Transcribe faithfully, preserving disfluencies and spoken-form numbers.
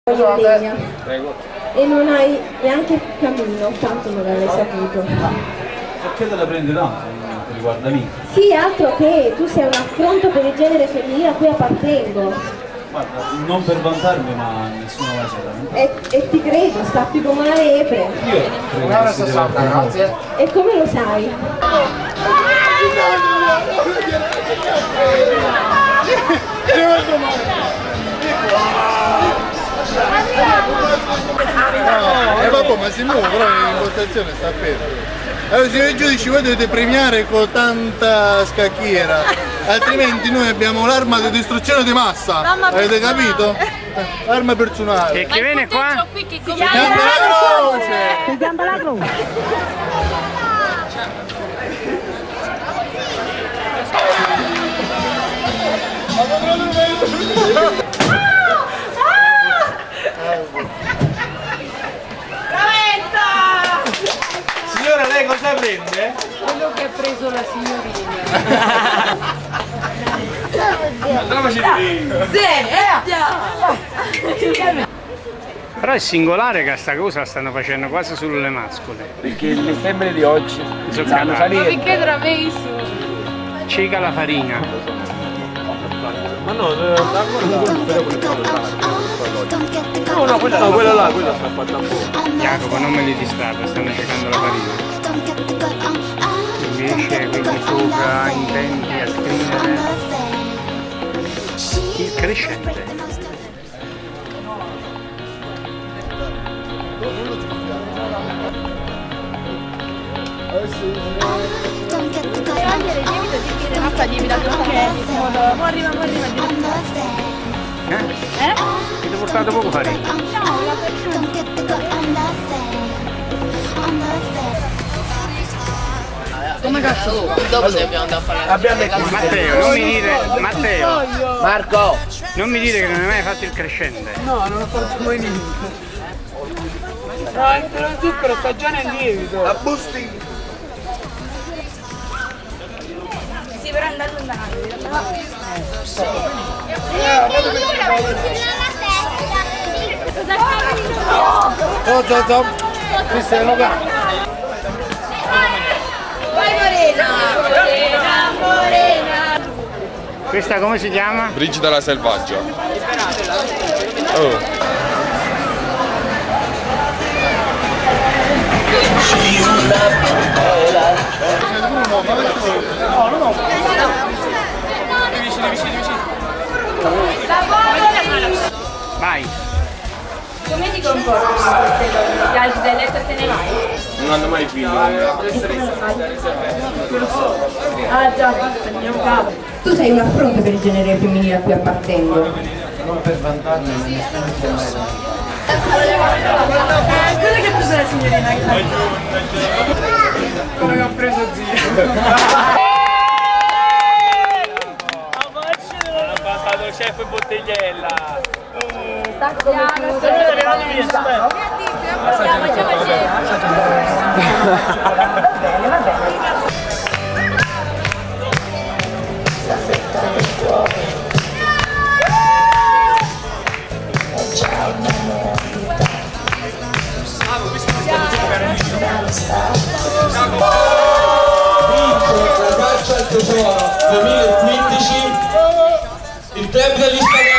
legna. E non hai neanche il cammino, tanto non l'avrei saputo. Perché te la prendi tanto? Non riguarda lì. Sì, altro che tu sei un affronto per il genere femminile a cui appartengo. Guarda, non per vantarmi, ma nessuno mai c'era. E, e ti credo, scappi come una lepre. Io credo che si deve grazie. E come lo sai? Eh vabbè, ma si muove, però l'impostazione sta ferma. Allora signori giudici, voi dovete premiare con tanta scacchiera, altrimenti noi abbiamo l'arma di distruzione di massa, avete capito? Arma personale. E chi viene qua? Si chiama la croce! Si chiama la croce! Signora, lei cosa prende? Quello che ha preso la signorina. Andiamoci di Sì, però è singolare che sta cosa la stanno facendo quasi sulle mascole. Perché le femmine di oggi sanno Ma perché traveso? Cica la farina. Ma no, no, no, quella, no, quella là, quella sta fatta un po'. Jacopo, non me li distrarre, stanno cercando la farina. Invece quindi sopra intendi a scrivere il crescente. Eh? Eh? Ti ho portato poco farina. No, la Come cazzo? Dopo dobbiamo andare a fare la Abbiamo detto Matteo, non mi dire, Matteo, Marco! non mi dire che non hai mai fatto il crescente. No, non ho fatto mai niente. No, entro in zucchero, stagione in lievito. La busti! si per andare lontano. Cosa sto? Cristiano Gatto. Vai Morena! Morena, Morena! Questa come si chiama? Brigida la Selvaggia. Oh. No, no, no. Vicini, vicini, vicini. Vai. Come ti comporti con queste donne? Ti alzi dal letto e te ne vai? Non hanno mai figli. Ah già, basta, andiamo capo. Tu sei un affronto per il genere femminile a cui appartengo. Non per vantarmi, ma nessuno si è mai dato. Quello che ha preso la signorina. Come che ha preso zio. Ha passato il chef bottigliella. Stacco via. Vince la calcia al tesoro duemilaquindici il club degli spagnoli.